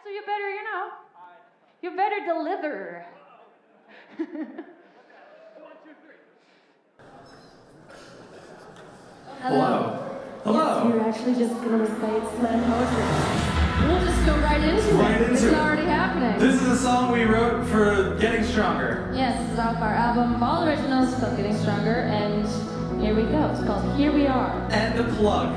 so you better, you better deliver. Hello. Hello. You're actually just going to recite slam poetry. We'll just go right into it. It's already happening. This is a song we wrote for Getting Stronger. Yes, this is off our album, All Originals, called Getting Stronger, and here we go. It's called Here We Are. And a plug.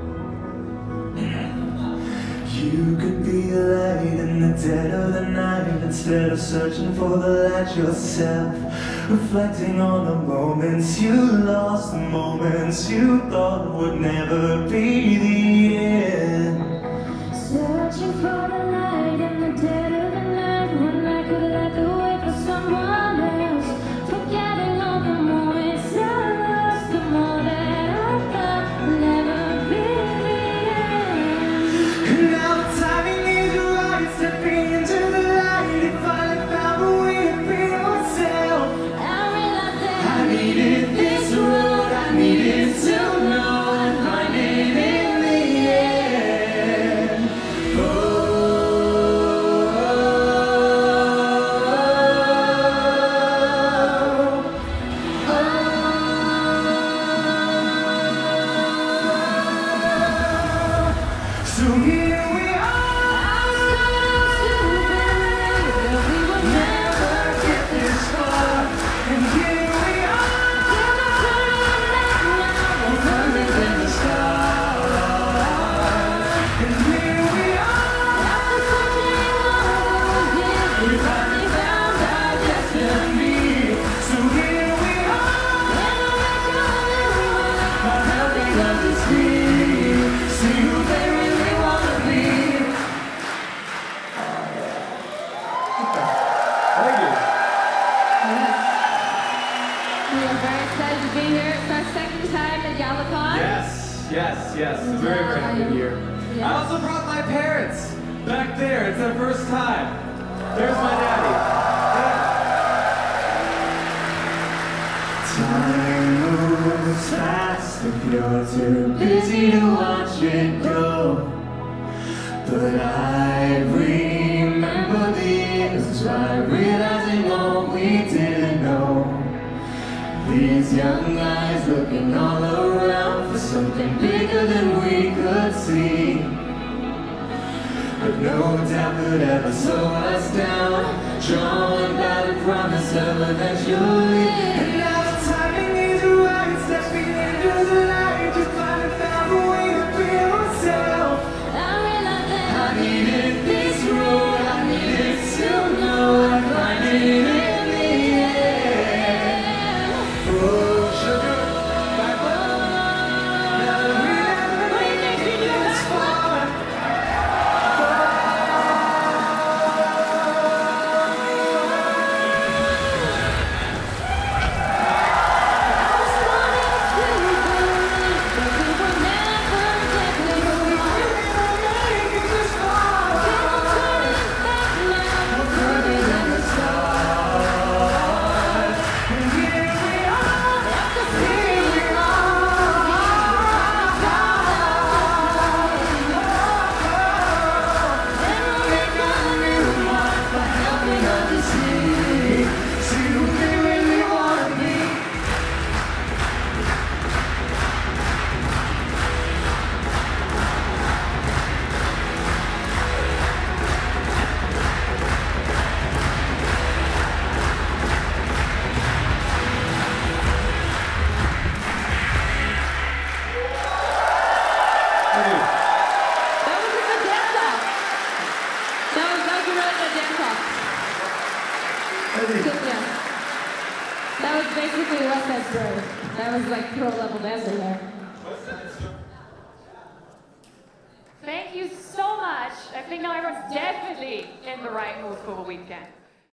You could be a light in the dead of the night instead of searching for the light yourself. Reflecting on the moments you lost, the moments you thought would never be the end. Searching for the light in the dead of the night when I could let the way for someone else. Forgetting all the moments I lost, the more that I thought would never be the end. Now the timing is right, stepping into the light. If I found a way to be yourself, I realized that I needed this road, I needed to know and find it in the end. So here we are, we will never get this far. And here we are, we're further than the stars. And here we are, we finally found our destiny. So here we are, helping others see who they really want to be. Thank you. we are very excited to be here. It's our second time at GalaCon. Yes. A very, very happy year. Yeah. I also brought my parents back there. It's their first time. There's my daddy. Time moves fast if you're too busy to watch it go. But I remember the years by realizing all we didn't know. These young eyes looking all around for something bigger than we could see. But no doubt could ever slow us down, drawn by the promise of eventually. And now the timing is right, stepping into the light. You finally found a way to be yourself. I needed this road, I needed to know and find it in the end. Oh, sugar, back up. Now that we never made it this far. That was basically Ludwigsburg. That was like pro level dancing there. Thank you so much. I think now everyone's definitely in the right mood for the weekend.